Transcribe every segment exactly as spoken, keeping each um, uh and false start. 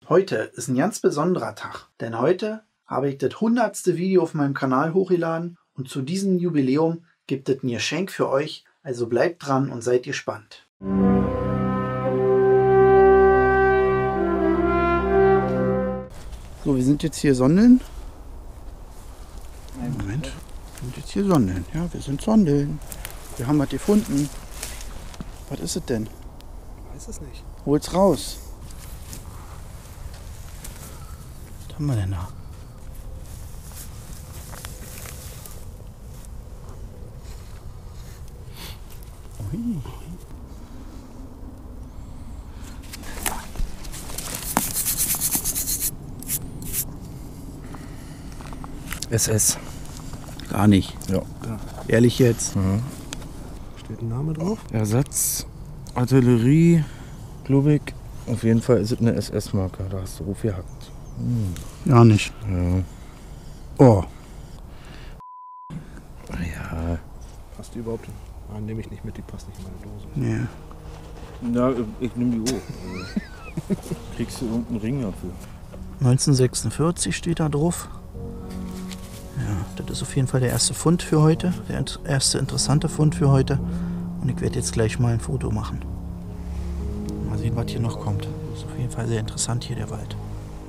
Heute ist ein ganz besonderer Tag, denn heute habe ich das hundertste Video auf meinem Kanal hochgeladen und zu diesem Jubiläum gibt es ein Geschenk für euch, also bleibt dran und seid gespannt. So, wir sind jetzt hier Sondeln. Moment, wir sind jetzt hier Sondeln. Ja, wir sind Sondeln. Wir haben was gefunden. Was ist es denn? Ich weiß es nicht. Hol's raus. Was haben wir denn da? Ui. S S. Gar nicht. Ja. Da Ehrlich jetzt. Mhm. steht ein Name drauf. Ersatz, Artillerie, Glubig. Auf jeden Fall ist es eine S S-Marke. Da hast du Ruf gehackt. Hm. Gar nicht. Ja. Oh. Ja. Passt die überhaupt? Ah, nehme ich nicht mit, die passt nicht in meine Dose. Nee. Na, ich nehme die hoch. Kriegst du irgendeinen Ring dafür? neunzehnhundertsechsundvierzig steht da drauf. Ja, das ist auf jeden Fall der erste Fund für heute. Der erste interessante Fund für heute. Und ich werde jetzt gleich mal ein Foto machen. Mal sehen, was hier noch kommt. Das ist auf jeden Fall sehr interessant hier, der Wald.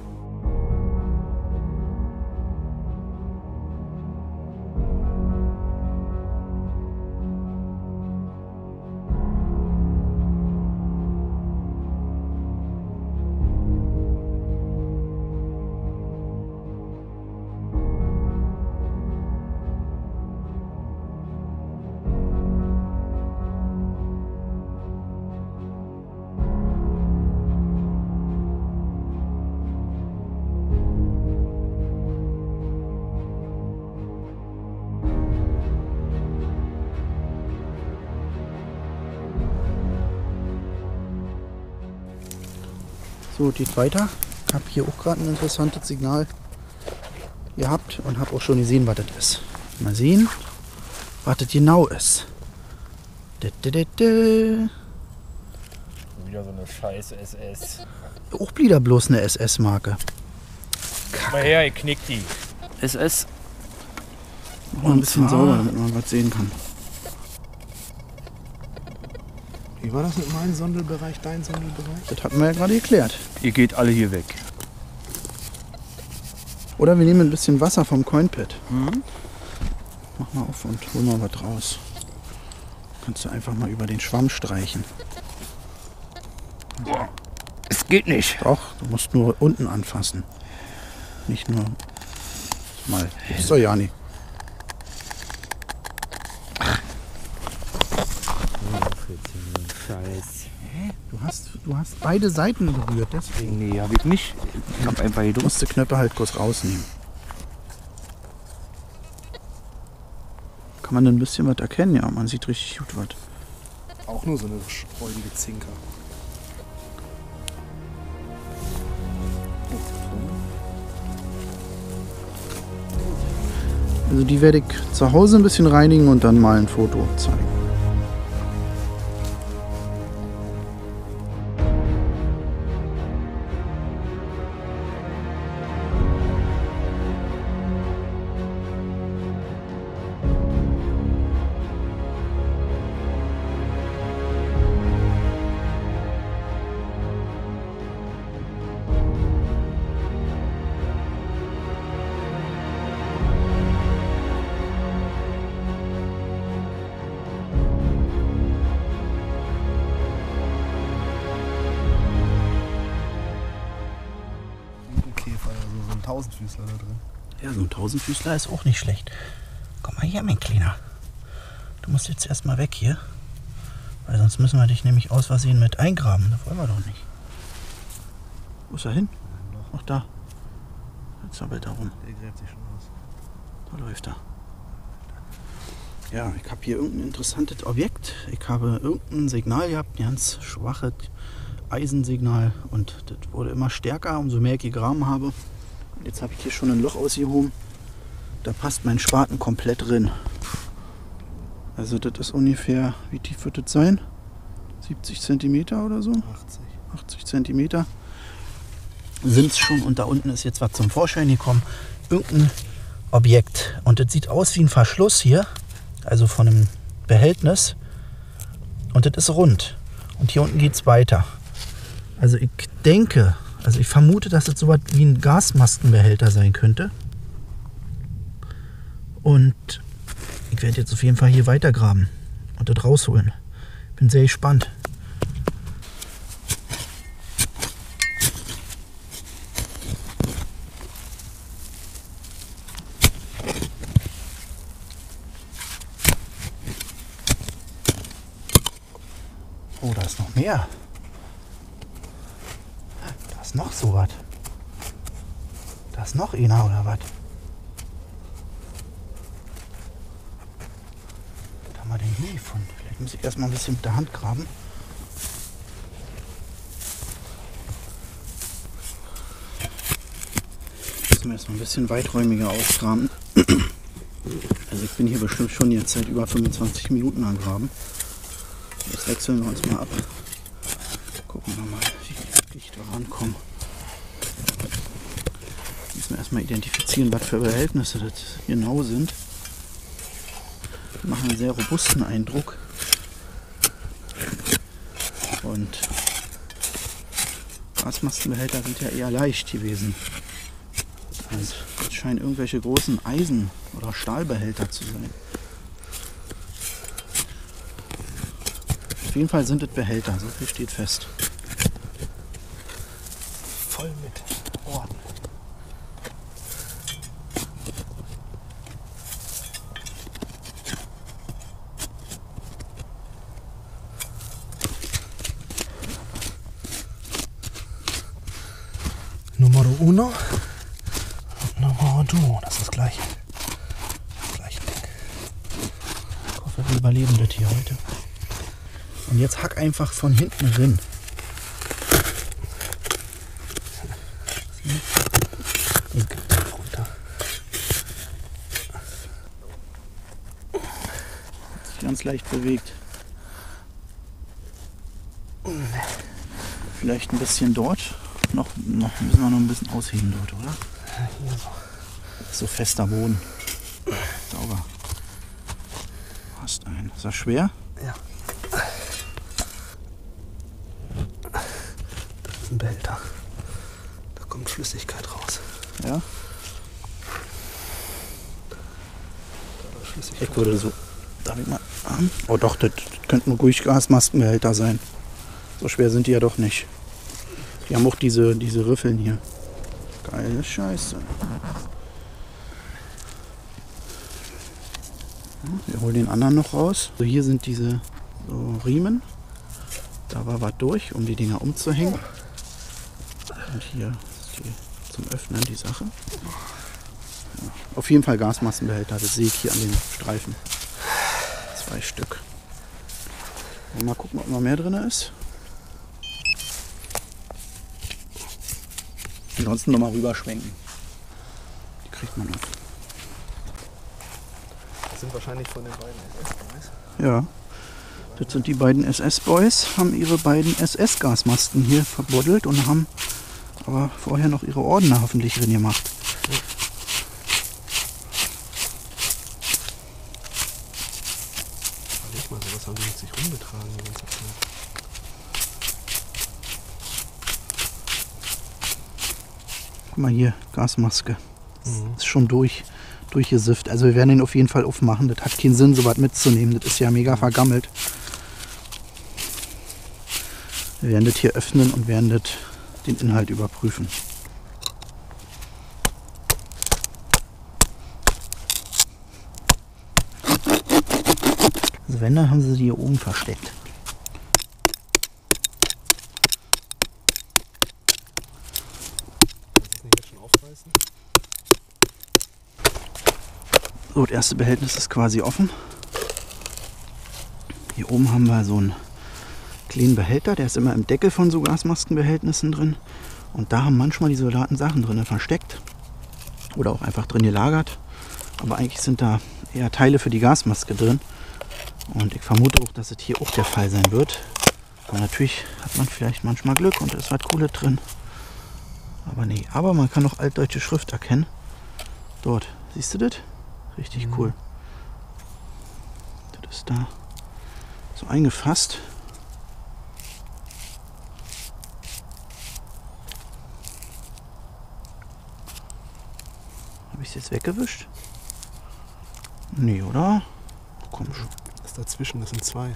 So, geht weiter. Ich habe hier auch gerade ein interessantes Signal gehabt und habe auch schon gesehen, was das ist. Mal sehen, was das genau ist. Da, da, da, da. Wieder so eine scheiß S S. Auch wieder bloß eine S S-Marke. Mal her, ich knick die. S S. Noch ein bisschen sauber, damit man was sehen kann. Wie war das mit meinem Sondelbereich, dein Sondelbereich? Das hatten wir ja gerade geklärt. Ihr geht alle hier weg. Oder wir nehmen ein bisschen Wasser vom Coinpit. Mhm. Mach mal auf und hol mal was raus. Kannst du einfach mal über den Schwamm streichen. Es geht nicht. Doch, du musst nur unten anfassen. Nicht nur mal. Ist doch ja nicht. Scheiß. Hä? Du hast, du hast beide Seiten berührt, deswegen. Nee, hab ich nicht. Ich hab einfach Du gedrückt. musst die Knöpfe halt kurz rausnehmen. Kann man denn ein bisschen was erkennen? Ja, man sieht richtig gut was. Auch nur so eine räudige Zinker. Also die werde ich zu Hause ein bisschen reinigen und dann mal ein Foto zeigen. Käfer, also so ein Tausendfüßler da drin. Ja, so ein Tausendfüßler ist auch nicht schlecht. Komm mal her, mein Kleiner. Du musst jetzt erstmal weg hier. Weil sonst müssen wir dich nämlich aus Versehen mit eingraben. Das wollen wir doch nicht. Wo ist er hin? Ach, da. Jetzt sabbelt er rum. Der gräbt sich schon aus. Da läuft er. Ja, ich habe hier irgendein interessantes Objekt. Ich habe irgendein Signal gehabt, ein ganz schwaches Eisensignal. Und das wurde immer stärker, umso mehr ich gegraben habe. Und jetzt habe ich hier schon ein Loch ausgehoben. Da passt mein Spaten komplett drin. Also das ist ungefähr, wie tief wird das sein? siebzig Zentimeter oder so? achtzig. achtzig Zentimeter. sind es schon und da unten ist jetzt was zum Vorschein gekommen. Irgendein Objekt. Und das sieht aus wie ein Verschluss hier, also von einem Behältnis. Und das ist rund. Und hier unten geht es weiter. Also ich denke, also ich vermute, dass das so was wie ein Gasmaskenbehälter sein könnte. Und ich werde jetzt auf jeden Fall hier weiter graben und das rausholen. Bin sehr gespannt. Oh, da ist noch mehr. Da ist noch so was. Da ist noch einer oder was? Was haben wir denn hier gefunden? Vielleicht muss ich erstmal ein bisschen mit der Hand graben. Müssen wir erstmal ein bisschen weiträumiger ausgraben. Also ich bin hier bestimmt schon jetzt seit über fünfundzwanzig Minuten am Graben. Jetzt wechseln wir uns mal ab. Gucken wir mal, wie ich da rankomme. Müssen wir erstmal identifizieren, was für Behältnisse das genau sind. Die machen einen sehr robusten Eindruck. Und Gasmaskenbehälter sind ja eher leicht gewesen. Und das scheinen irgendwelche großen Eisen- oder Stahlbehälter zu sein. Auf jeden Fall sind es Behälter, so viel steht fest. Voll mit Orden. Numero uno und Numero due, das ist das gleiche. Das gleiche Ding. Ich hoffe, wir überleben das hier heute. Und jetzt hack einfach von hinten rein. Runter. Ganz leicht bewegt. Vielleicht ein bisschen dort. Noch, noch müssen wir noch ein bisschen ausheben dort, oder? Ja, hier so. So fester Boden. Sauber. Hast einen. Ist das schwer? Ja. Das ist ein Behälter. Da kommt Flüssigkeit raus. Ja? Ich würde so. Darf ich mal. Oh doch, das, das könnten ruhig Gasmaskenbehälter sein. So schwer sind die ja doch nicht. Die haben auch diese, diese Riffeln hier. Geile Scheiße. Wir holen den anderen noch raus. So, hier sind diese so Riemen. Da war was durch, um die Dinger umzuhängen. Und hier ist die zum Öffnen die Sache. Ja, auf jeden Fall Gasmaskenbehälter. Das sehe ich hier an den Streifen. Zwei Stück. Mal gucken, ob noch mehr drin ist. Ansonsten nochmal rüberschwenken. Die kriegt man noch. Das sind wahrscheinlich von den beiden S S-Boys. Ja. Das sind die beiden S S-Boys, haben ihre beiden S S-Gasmasken hier verbuddelt und haben aber vorher noch ihre Ordner hoffentlich drin gemacht. Ja. Überleg mal, sowas haben die mit sich rumgetragen die ganze Zeit. Guck mal hier, Gasmaske. Mhm. Ist schon durch, durchgesifft. Also wir werden den auf jeden Fall aufmachen. Das hat keinen Sinn, so was mitzunehmen. Das ist ja mega vergammelt. Wir werden das hier öffnen und werden das, den Inhalt überprüfen. Also wenn, dann haben sie die hier oben versteckt. So, das erste Behältnis ist quasi offen. Hier oben haben wir so einen kleinen Behälter, der ist immer im Deckel von so Gasmaskenbehältnissen drin. Und da haben manchmal die Soldaten Sachen drin versteckt oder auch einfach drin gelagert. Aber eigentlich sind da eher Teile für die Gasmaske drin. Und ich vermute auch, dass es hier auch der Fall sein wird. Aber natürlich hat man vielleicht manchmal Glück und es ist was Cooles drin. Aber nee, aber man kann noch altdeutsche Schrift erkennen. Dort, siehst du das? Richtig Mhm. cool. Das ist da so eingefasst. Habe ich es jetzt weggewischt? Nee, oder? Komm schon. Das dazwischen, das sind zwei.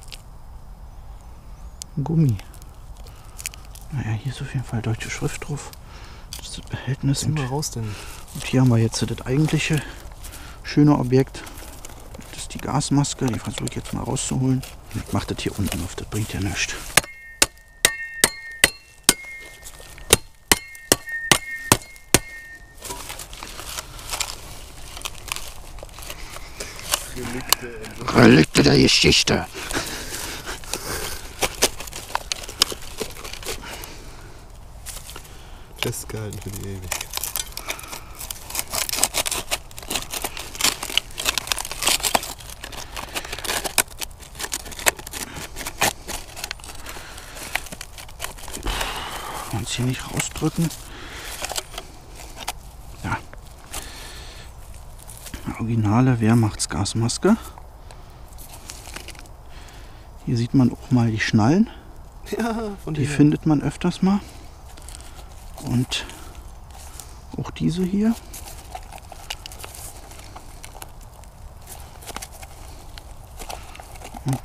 Gummi. Naja, hier ist auf jeden Fall deutsche Schrift drauf. Das ist das Behältnis. Zieh Und, mal raus, denn und hier haben wir jetzt das eigentliche schöne Objekt. Das ist die Gasmaske. Die versuche ich jetzt mal rauszuholen. Ich mache das hier unten auf. Das bringt ja nichts. Relikte der Geschichte. festgehalten für die Ewigkeit. Uns hier nicht rausdrücken. Ja. Eine originale Wehrmachtsgasmaske. Hier sieht man auch mal die Schnallen. Ja, von Die dir. findet man öfters mal. Und auch diese hier. Und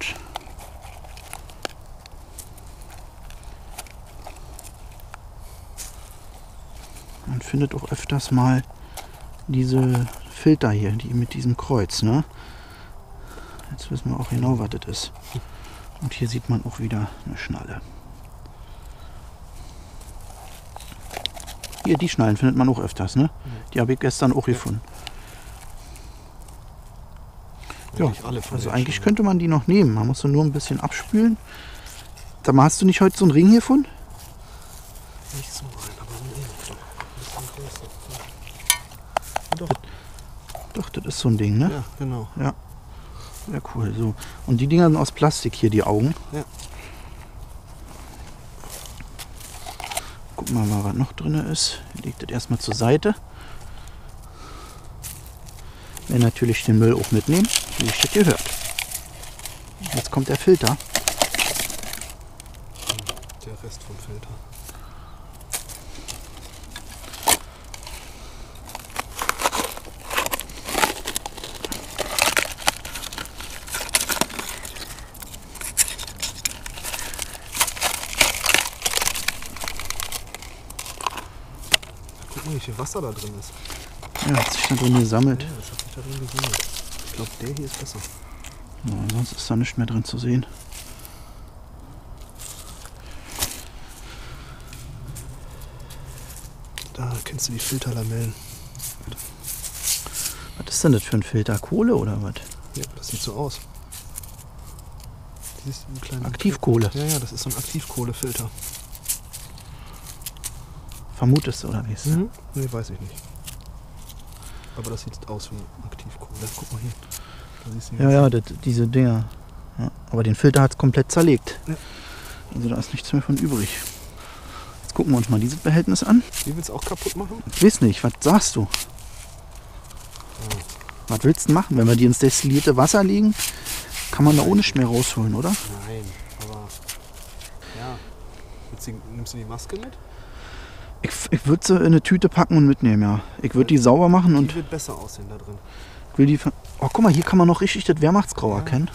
man findet auch öfters mal diese Filter hier, die mit diesem Kreuz, ne? Jetzt wissen wir auch genau, was das ist. Und hier sieht man auch wieder eine Schnalle. Hier, die Schnallen findet man auch öfters, ne? Die habe ich gestern auch gefunden. Ja, Eigentlich alle von also den eigentlich Schnallen. könnte man die noch nehmen. Man muss sie nur ein bisschen abspülen. Sag mal, hast du nicht heute so einen Ring hier gefunden? Nicht so rein, aber ein bisschen größer. Doch, Doch, das ist so ein Ding, ne? ja, genau. Ja, cool. So. Und die Dinger sind aus Plastik hier, die Augen. Ja. Gucken wir mal, was noch drin ist. Legt das erstmal zur Seite. Wir natürlich den Müll auch mitnehmen, wie ich das gehört. Jetzt kommt der Filter. Der Rest vom Filter. Guck mal, wie viel Wasser da drin ist. Ja, hat sich da drin gesammelt. Ja, das hat sich da drin gesammelt. Ich glaube, der hier ist besser. Ja, sonst ist da nichts mehr drin zu sehen. Da kennst du die Filterlamellen. Was ist denn das für ein Filter? Kohle oder was? Ja, das sieht so aus. Siehst du einen kleinen Aktivkohle. Ja, ja, das ist so ein Aktivkohlefilter. Vermutest du, oder wie ist das? Mhm. Nee, weiß ich nicht. Aber das sieht aus wie Aktivkohle. Guck mal hier. Da siehst du Ja, ja, das, diese Dinger. Ja, aber den Filter hat es komplett zerlegt. Ja. Also da ist nichts mehr von übrig. Jetzt gucken wir uns mal dieses Behältnis an. Die willst du auch kaputt machen? Ich weiß nicht, was sagst du? Was willst du machen? Wenn wir die ins destillierte Wasser legen, kann man da ohne nichts mehr rausholen, oder? Nein, aber ja. Willst du, nimmst du die Maske mit? Ich, ich würde sie in eine Tüte packen und mitnehmen, ja. Ich würde die sauber machen Die und wird besser aussehen da drin. will die... ver- Oh, guck mal, hier kann man noch richtig das Wehrmachtsgrau Ja. erkennen.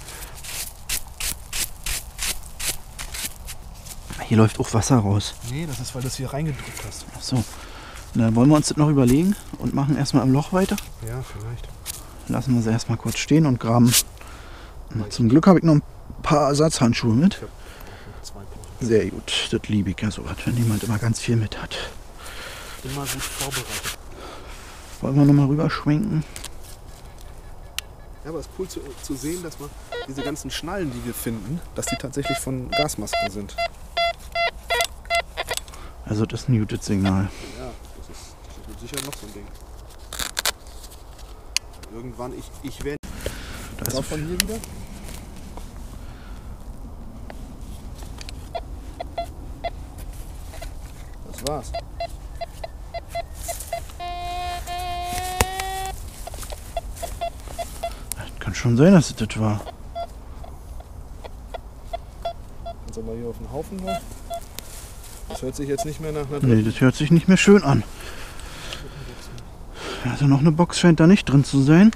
Hier läuft auch Wasser raus. Nee, das ist, weil du es hier reingedrückt hast. Ach so. Na, wollen wir uns das noch überlegen und machen erstmal im Loch weiter? Ja, vielleicht. Lassen wir sie erstmal kurz stehen und graben. Na, zum Glück habe ich noch ein paar Ersatzhandschuhe mit. Ich hab noch zwei Punkte. Sehr gut, das liebe ich ja so was, wenn jemand immer ganz viel mit hat. Immer gut vorbereitet. Wollen wir nochmal rüberschwenken? Ja, aber es ist cool zu, zu sehen, dass man diese ganzen Schnallen, die wir finden, dass die tatsächlich von Gasmasken sind. Also das ist ein gutes Signal. Ja, das ist, das wird sicher noch so ein Ding. Irgendwann, ich, ich werde... Da ist Auch von hier wieder? Das war's. Kann schon sein, dass es das war. Kannst du mal hier auf den Haufen mal. Das hört sich jetzt nicht mehr nach einer Nee, das hört sich nicht mehr schön an. Also noch eine Box scheint da nicht drin zu sein.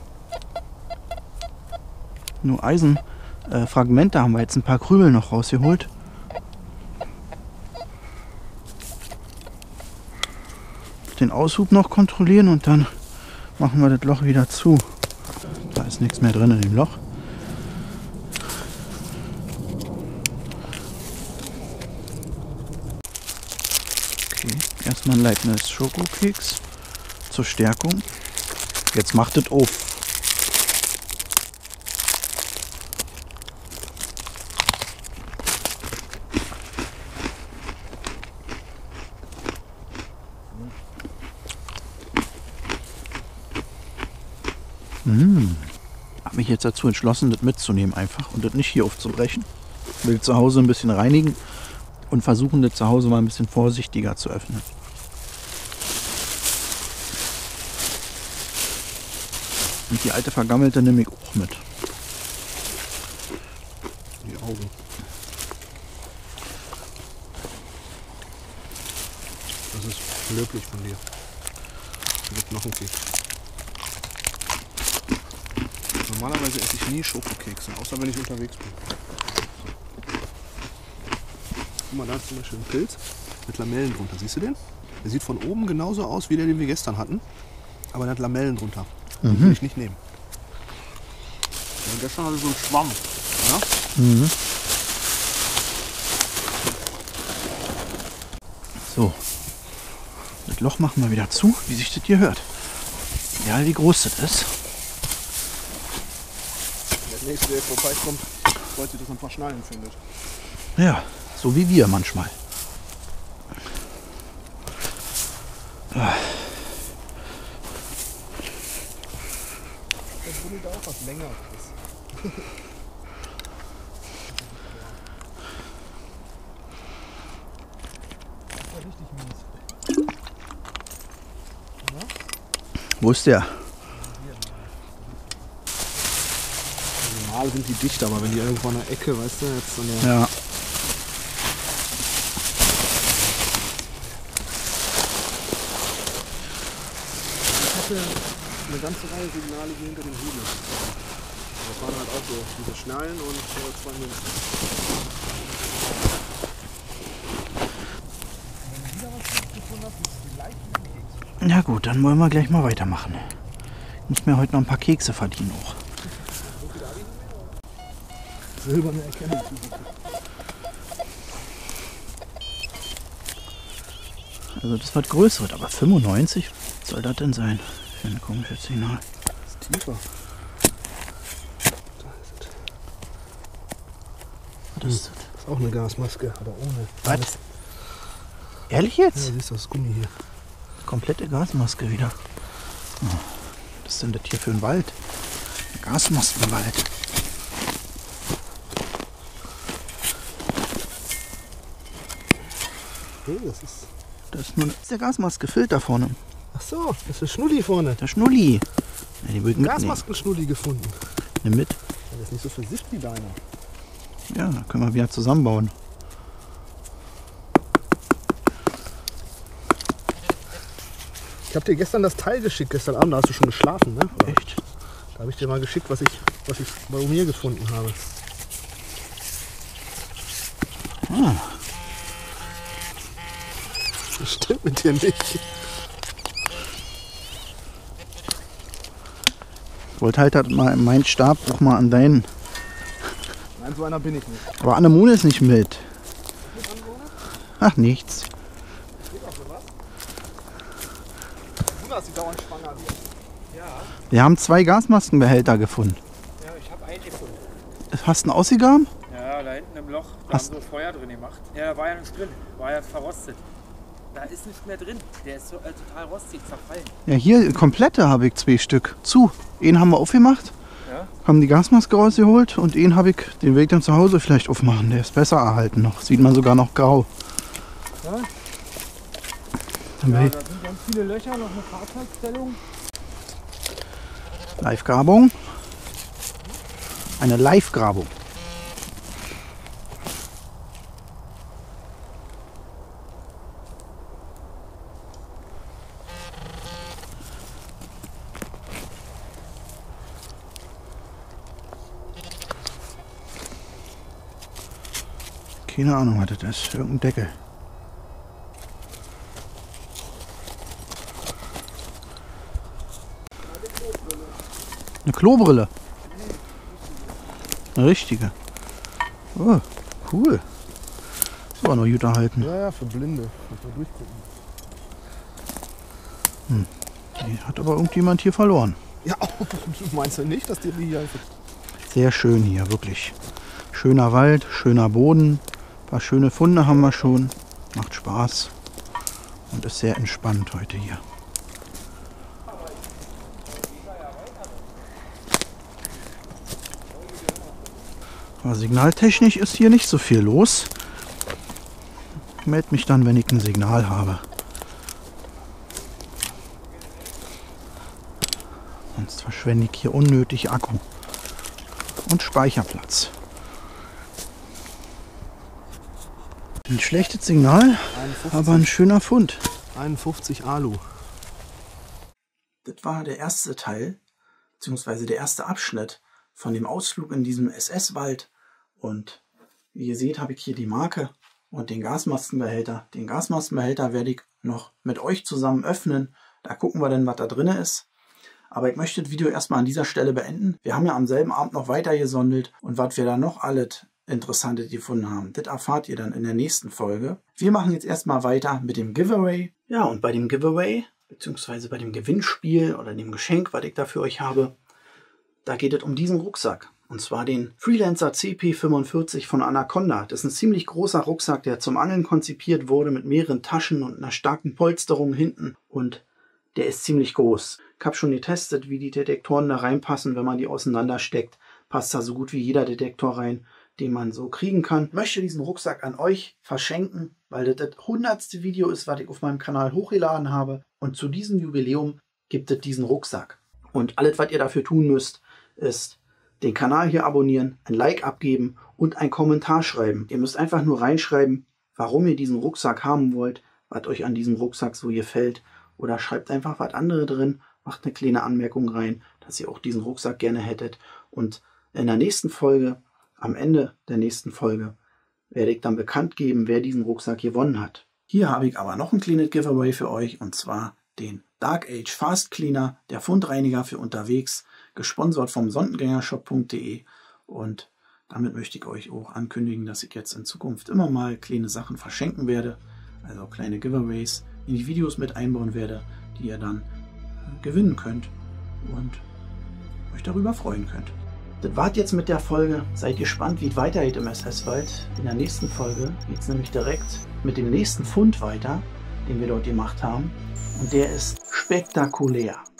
Nur Eisenfragmente äh, haben wir jetzt ein paar Krümel noch rausgeholt. Den Aushub noch kontrollieren und dann machen wir das Loch wieder zu. Da ist nichts mehr drin in dem Loch. Okay, erstmal ein Leibniz Schokokeks zur Stärkung. Jetzt macht es auf. Mmh. Habe mich jetzt dazu entschlossen, das mitzunehmen einfach und das nicht hier aufzubrechen. Will zu Hause ein bisschen reinigen und versuchen, das zu Hause mal ein bisschen vorsichtiger zu öffnen. Und die alte Vergammelte nehme ich auch mit. Die Augen. Das ist löblich von dir. Das gibt noch einen Keks. Normalerweise esse ich nie Schokokekse, außer wenn ich unterwegs bin. Guck mal, da ist zum Beispiel ein Pilz mit Lamellen drunter. Siehst du den? Der sieht von oben genauso aus wie der, den wir gestern hatten. Aber der hat Lamellen drunter. Den will ich nicht nehmen. Und gestern hatte so einen Schwamm. Ja? Mhm. So. Das Loch machen wir wieder zu, wie sich das hier hört. Egal wie groß das ist. Der nächste, der vorbeikommt, freut sich, dass er ein paar Schnallen findet. Ja, so wie wir manchmal. Das buddelt auch was länger ist. Das war richtig mies. Ja? Wo ist der? Normal sind die dicht, aber wenn die irgendwo an der Ecke, weißt du, jetzt an der... Ja. Ich hatte eine ganze Reihe Signale hier hinter dem Hügel. Das waren halt auch so diese Schnallen und äh, zwei Münzen. Ja gut, dann wollen wir gleich mal weitermachen. Ich muss mir heute noch ein paar Kekse verdienen auch. Silberne Erkennung. Also das wird größer, aber fünfundneunzig soll das denn sein? Für ein komisches Signal. Das ist tiefer. Da ist es. Was ist das? Das ist auch eine Gasmaske, aber ohne. Was? Ehrlich Ja, jetzt? siehst du das Gummi hier. Komplette Gasmaske wieder. Oh, was ist denn das hier für ein Wald? Ein Gasmaskenwald. Hey, das ist... Das ist nur das ist der Gasmaske-Filter vorne. Ach so, das ist Schnulli vorne. Der Schnulli. Ja, die will ich mitnehmen. Gasmasken-Schnulli gefunden. Nimm mit. Ja, das ist nicht so versifft wie deiner. Ja, dann können wir wieder zusammenbauen. Ich habe dir gestern das Teil geschickt, gestern Abend, da hast du schon geschlafen, ne? Oder? Echt? Da habe ich dir mal geschickt, was ich, was ich bei mir gefunden habe. Ah, Das stimmt mit dir nicht. ich wollte halt, halt mal meinen Stab auch mal an deinen. Nein, so einer bin ich nicht. Aber Anemone ist nicht mit. Ach, nichts. Luna ist die dauernd schwanger. Wir haben zwei Gasmaskenbehälter gefunden. Ja, ich habe einen gefunden. Hast du einen ausgegraben? Ja, da hinten im Loch, da Hast- haben sie Feuer drin gemacht. Ja, da war ja nichts drin, war ja verrostet. Da ist nichts mehr drin, der ist so, äh, total rostig, zerfallen. Ja, hier komplette habe ich zwei Stück zu. Einen haben wir aufgemacht, Ja? haben die Gasmaske rausgeholt und einen habe ich, den will ich dann zu Hause vielleicht aufmachen. Der ist besser erhalten noch. Sieht man sogar noch grau. Ja? Dann Ja, will da sind ganz viele Löcher, noch eine Fahrzeugstellung. Live-Grabung. Eine Live-Grabung. Keine Ahnung, was das ist. Irgendein Deckel. Eine Klobrille. Eine richtige. Oh, cool. Das war noch gut erhalten. Ja, ja, für Blinde. Muss man durchgucken. Hm. Die hat aber irgendjemand hier verloren. Ja, du meinst ja nicht, dass die hier einfach... Sehr schön hier, wirklich. Schöner Wald, schöner Boden. Ein paar schöne Funde haben wir schon. Macht Spaß. Und ist sehr entspannt heute hier. Aber signaltechnisch ist hier nicht so viel los. Ich melde mich dann, wenn ich ein Signal habe. Sonst verschwende ich hier unnötig Akku und Speicherplatz. Ein schlechtes Signal, einundfünfzig, aber ein schöner Fund. einundfünfzig Alu. Das war der erste Teil, beziehungsweise der erste Abschnitt von dem Ausflug in diesem S S-Wald. Und wie ihr seht, habe ich hier die Marke und den Gasmaskenbehälter. Den Gasmaskenbehälter werde ich noch mit euch zusammen öffnen. Da gucken wir dann, was da drin ist. Aber ich möchte das Video erstmal an dieser Stelle beenden. Wir haben ja am selben Abend noch weiter gesondelt und was wir da noch alles Interessantes gefunden haben, das erfahrt ihr dann in der nächsten Folge. Wir machen jetzt erstmal weiter mit dem Giveaway. Ja, und bei dem Giveaway, beziehungsweise bei dem Gewinnspiel oder dem Geschenk, was ich da für euch habe, da geht es um diesen Rucksack. Und zwar den Freelancer C P fünfundvierzig von Anaconda. Das ist ein ziemlich großer Rucksack, der zum Angeln konzipiert wurde mit mehreren Taschen und einer starken Polsterung hinten. Und der ist ziemlich groß. Ich habe schon getestet, wie die Detektoren da reinpassen. Wenn man die auseinander steckt, passt da so gut wie jeder Detektor rein, den man so kriegen kann. Ich möchte diesen Rucksack an euch verschenken, weil das das hundertste Video ist, was ich auf meinem Kanal hochgeladen habe. Und zu diesem Jubiläum gibt es diesen Rucksack. Und alles, was ihr dafür tun müsst, ist den Kanal hier abonnieren, ein Like abgeben und einen Kommentar schreiben. Ihr müsst einfach nur reinschreiben, warum ihr diesen Rucksack haben wollt, was euch an diesem Rucksack so gefällt. Oder schreibt einfach was anderes drin, macht eine kleine Anmerkung rein, dass ihr auch diesen Rucksack gerne hättet. Und in der nächsten Folge, am Ende der nächsten Folge, werde ich dann bekannt geben, wer diesen Rucksack gewonnen hat. Hier habe ich aber noch ein kleines Giveaway für euch, und zwar den Dark Age Fast Cleaner, der Fundreiniger für unterwegs, gesponsert vom Sondengängershop punkt de, und damit möchte ich euch auch ankündigen, dass ich jetzt in Zukunft immer mal kleine Sachen verschenken werde, also kleine Giveaways in die Videos mit einbauen werde, die ihr dann äh, gewinnen könnt und euch darüber freuen könnt. Das war's jetzt mit der Folge. Seid gespannt, wie es weitergeht im S S-Wald. In der nächsten Folge geht es nämlich direkt mit dem nächsten Fund weiter, den wir dort gemacht haben. Und der ist spektakulär.